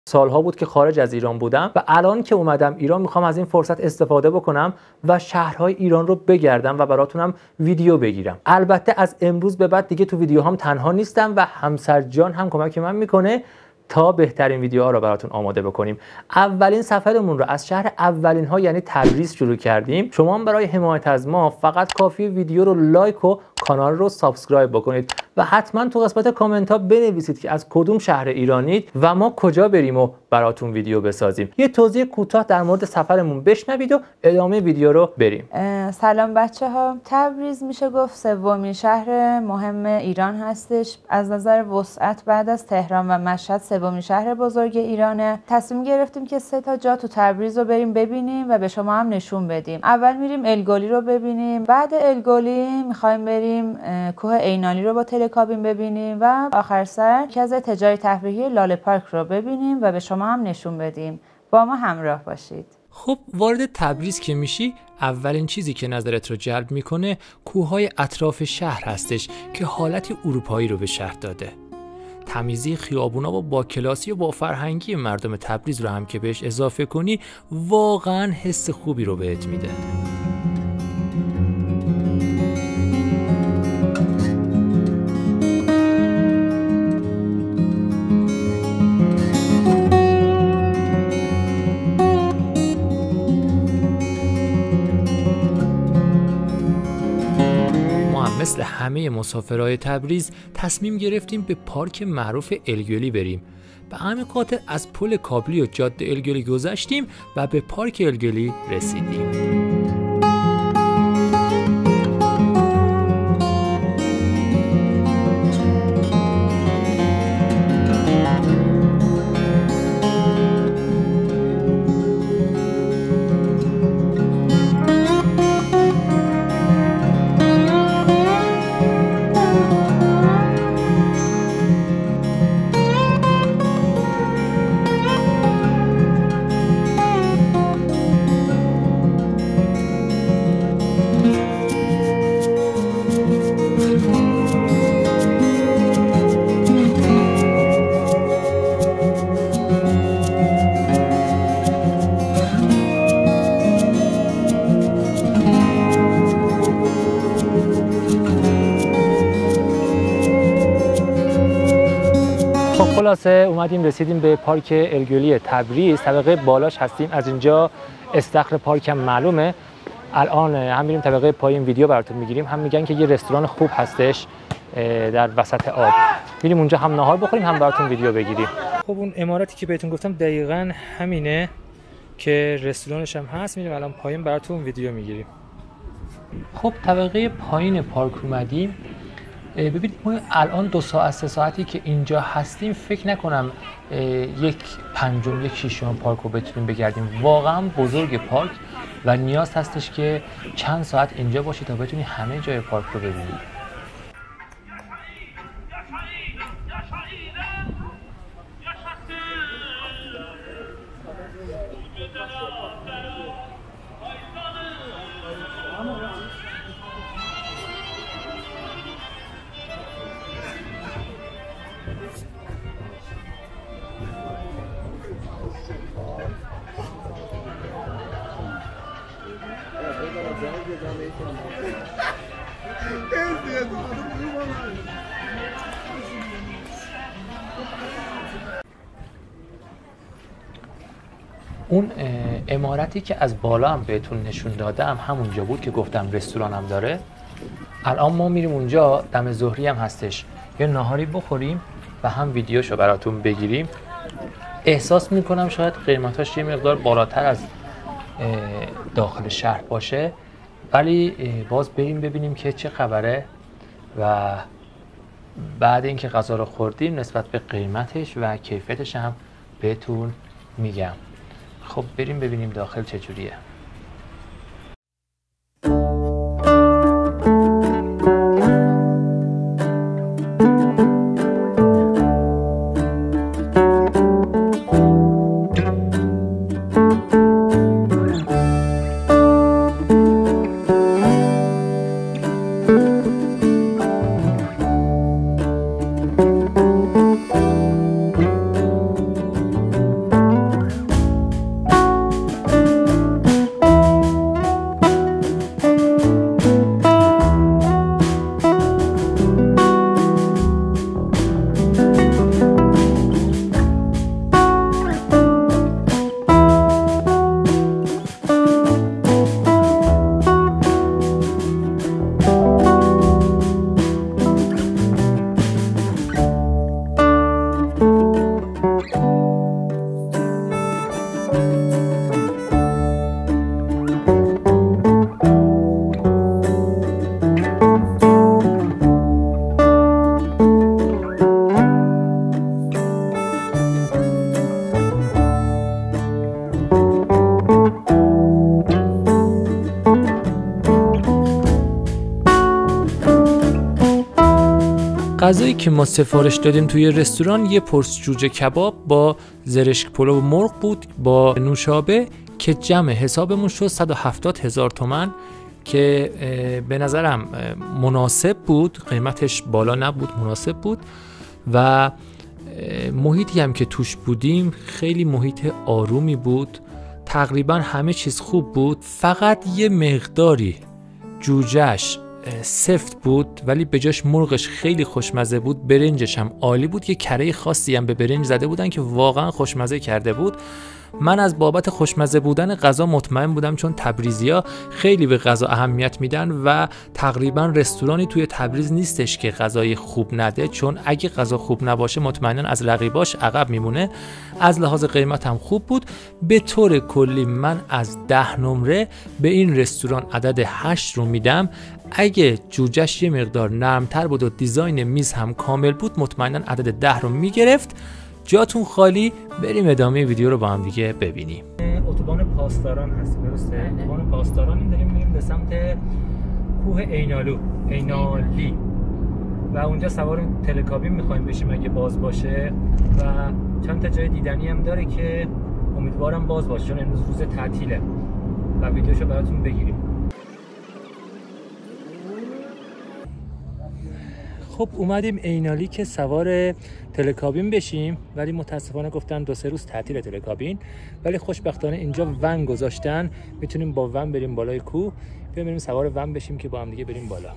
سالها بود که خارج از ایران بودم و الان که اومدم ایران میخوام از این فرصت استفاده بکنم و شهرهای ایران رو بگردم و براتونم ویدیو بگیرم. البته از امروز به بعد دیگه تو ویدیوهام تنها نیستم و همسر جان هم کمک من میکنه تا بهترین ویدیوها رو براتون آماده بکنیم. اولین سفرمون رو از شهر اولین ها یعنی تبریز شروع کردیم. شما هم برای حمایت از ما فقط کافیه ویدیو رو لایک و کانال رو سابسکرایب بکنید و حتما تو قسمت کامنت ها بنویسید که از کدوم شهر ایرانید و ما کجا بریم و براتون ویدیو بسازیم. یه توضیح کوتاه در مورد سفرمون بشنوید و ادامه ویدیو رو بریم. سلام بچه‌ها. تبریز میشه گفت سومین شهر مهم ایران هستش. از نظر وسعت بعد از تهران و مشهد سومین شهر بزرگ ایرانه. تصمیم گرفتیم که 3 تا جا تو تبریز رو بریم ببینیم و به شما هم نشون بدیم. اول میریم الگلی رو ببینیم، بعد الگلی میخوایم بریم کوه عینالی رو با تلکابین ببینیم و آخر سر مرکز تجاری تفریحی لاله پارک رو ببینیم و به شما هم نشون بدیم. با ما همراه باشید. خب وارد تبریز که میشی اولین چیزی که نظرت رو جلب میکنه کوههای اطراف شهر هستش که حالتی اروپایی رو به شهر داده. تمیزی خیابونا و با کلاسی و با فرهنگی مردم تبریز رو هم که بهش اضافه کنی واقعا حس خوبی رو بهت میده. مثل همه مسافرهای تبریز تصمیم گرفتیم به پارک معروف الگلی بریم. به همین خاطر از پل قابلی و جاده الگلی گذشتیم و به پارک الگلی رسیدیم. خلاصه اومدیم رسیدیم به پارک الگلی تبریز. طبقه بالاش هستیم. از اینجا استخر پارک هم معلومه. الان هم میریم طبقه پایین ویدیو براتون میگیریم، هم میگن که یه رستوران خوب هستش در وسط آب. میریم اونجا هم نهار بخوریم هم براتون ویدیو بگیریم. خب اون عمارتی که بهتون گفتم دقیقاً همینه که رستورانش هم هست. میریم الان پایین براتون ویدیو میگیریم. خب طبقه پایین پارک اومدیم. ببینید ما الان 2 ساعت 3 ساعتی که اینجا هستیم فکر نکنم 1/5 1/6 پارک رو بتونیم بگردیم. واقعا بزرگ پارک و نیاز هستش که چند ساعت اینجا باشید تا بتونی همه جای پارک رو ببینید. اون عمارتی که از بالا هم بهتون نشون دادم همونجا بود که گفتم رستوران هم داره. الان ما میریم اونجا، دم ظهری هم هستش، یه ناهاری بخوریم و هم ویدیوشو براتون بگیریم. احساس میکنم شاید قیمتاش یه مقدار بالاتر از داخل شهر باشه، ولی باز بریم ببینیم که چه خبره و بعد اینکه غذا رو خوردیم نسبت به قیمتش و کیفتش هم بهتون میگم. خب بریم ببینیم داخل چجوریه. غذایی که ما سفارش دادیم توی رستوران یه پرس جوجه کباب با زرشک پلو مرغ بود با نوشابه که جمع حسابمون شد 170,000 تومان که به نظرم مناسب بود، قیمتش بالا نبود، مناسب بود و محیطی هم که توش بودیم خیلی محیط آرومی بود، تقریبا همه چیز خوب بود، فقط یه مقداری جوجهش سفت بود ولی به جاش مرغش خیلی خوشمزه بود، برنجش هم عالی بود، یه کره خاصی هم به برنج زده بودن که واقعا خوشمزه کرده بود. من از بابت خوشمزه بودن غذا مطمئن بودم چون تبریزیا خیلی به غذا اهمیت میدن و تقریبا رستورانی توی تبریز نیستش که غذای خوب نده، چون اگه غذا خوب نباشه مطمئنا از رقیباش عقب میمونه. از لحاظ قیمت هم خوب بود. به طور کلی من از 10 نمره به این رستوران عدد 8 رو میدم. اگه جوجهش یه مقدار نرمتر بود و دیزاین میز هم کامل بود مطمئنا عدد 10 رو میگرفت. جاتون خالی، بریم ادامه ویدیو رو با هم دیگه ببینیم. اتوبان پاسداران هست، درسته؟ اتوبان پاسداران داریم میریم به سمت کوه اینالی و اونجا سوار تلکابین میخوایم بشیم اگه باز باشه و چند تا جای دیدنی هم داره که امیدوارم باز باشه چون امروز روز تعطیله و ویدیوشو براتون بگیریم. خب اومدیم اینالی که سوار تلکابین بشیم ولی متاسفانه گفتن 2-3 روز تعطیل تلکابین، ولی خوشبختانه اینجا ون گذاشتن، میتونیم با ون بریم بالای کوه. بریم سوار ون بشیم که با هم دیگه بریم بالا.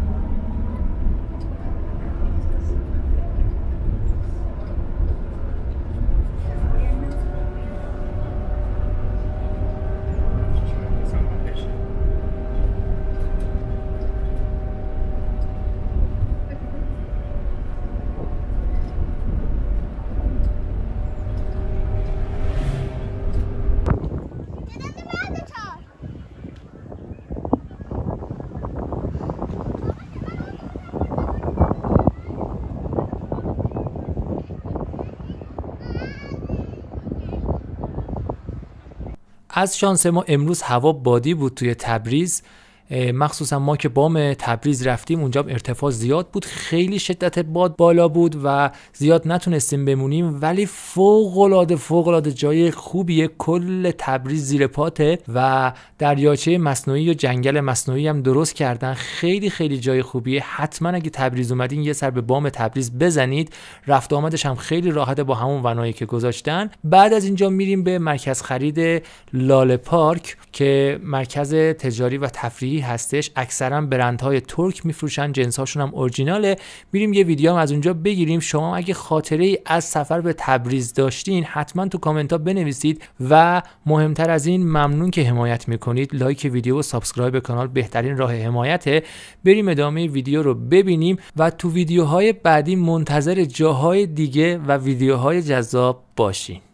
از شانس ما امروز هوا بادی بود توی تبریز، مخصوصا ما که بام تبریز رفتیم اونجا ارتفاع زیاد بود، خیلی شدت باد بالا بود و زیاد نتونستیم بمونیم، ولی فوق العاده جای خوبیه. کل تبریز زیر پاته و دریاچه مصنوعی و جنگل مصنوعی هم درست کردن، خیلی جای خوبیه. حتما اگه تبریز اومدین یه سر به بام تبریز بزنید، رفت آمدش هم خیلی راحته با همون ونایی که گذاشتن. بعد از اینجا میریم به مرکز خرید لاله پارک که مرکز تجاری و تفریحی هستش، اکثرا برندهای ترک میفروشن، جنساشون هم اورجیناله. میریم یه ویدیو هم از اونجا بگیریم. شما اگه خاطره ای از سفر به تبریز داشتین حتما تو کامنت ها بنویسید و مهمتر از این ممنون که حمایت میکنید. لایک ویدیو و سابسکرایب کانال بهترین راه حمایته. بریم ادامه ویدیو رو ببینیم و تو ویدیوهای بعدی منتظر جاهای دیگه و ویدیوهای جذاب باشین.